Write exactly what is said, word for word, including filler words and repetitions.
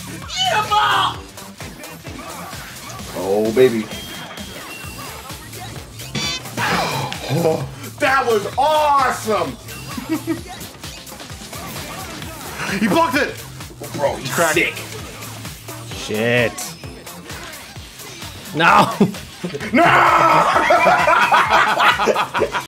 Yeah, ball! Oh, baby. Oh, that was awesome! He blocked it! Bro, he's Crack. sick. Shit. No! No!